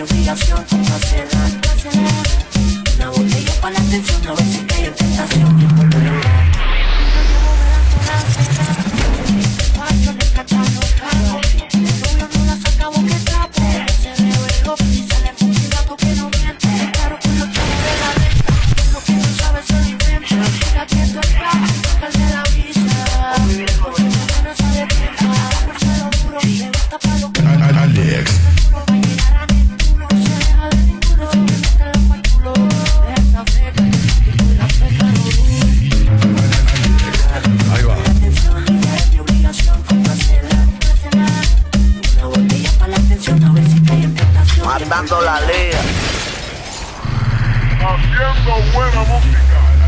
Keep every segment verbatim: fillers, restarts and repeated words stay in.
obligación complacerla. Una botella para la atención, a ver si cae en tentación y volver a hablar. Yo llevo verano la cena, cuatro le cachan los carros. El novio no la saca boquetapo, se ve vergo y sale con un gato que no miente. Claro que los chavos de la renta, lo que no sabe se lo inventa. La tienda está, el de la visa. Porque no sabe piensa, por ser lo duro, le gusta pa' lo que no. Alex. Matando la liga. Haciendo buena música.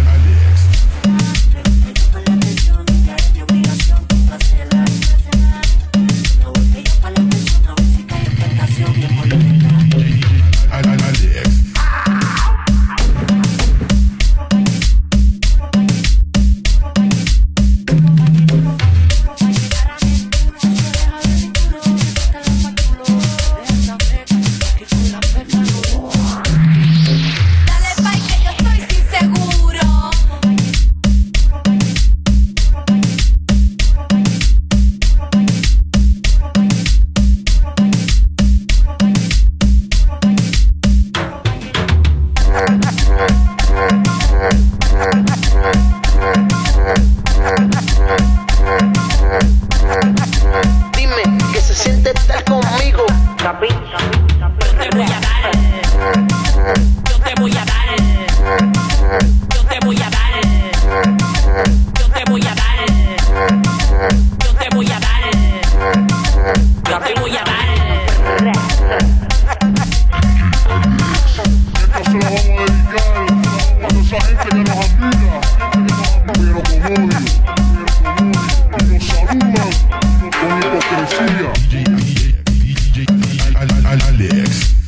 Dime que se siente estar conmigo. Yo te voy a dar, yo te voy a dar, yo te voy a dar, yo te voy a dar, yo te voy a dar, yo te voy a dar. Esto se lo vamos a dedicar a toda esa gente que nos admira, pero con odio, pero con odio, y nos saludan con hipocresía. Alex.